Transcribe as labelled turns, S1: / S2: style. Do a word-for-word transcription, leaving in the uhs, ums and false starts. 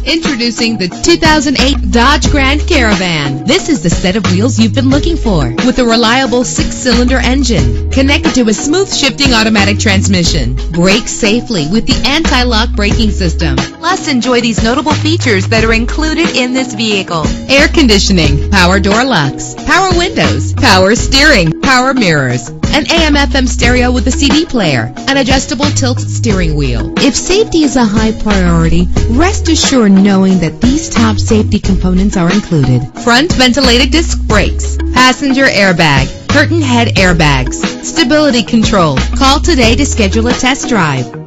S1: Introducing the two thousand eight Dodge Grand Caravan. This is the set of wheels you've been looking for, with a reliable six-cylinder engine connected to a smooth shifting automatic transmission. Brake safely with the anti-lock braking system. Plus, enjoy these notable features that are included in this vehicle: air conditioning, power door locks, power windows, power steering, power mirrors, an A M F M stereo with a C D player, an adjustable tilt steering wheel. If safety is a high priority, rest assured knowing that these top safety components are included: front ventilated disc brakes, passenger airbag, curtain head airbags, stability control. Call today to schedule a test drive.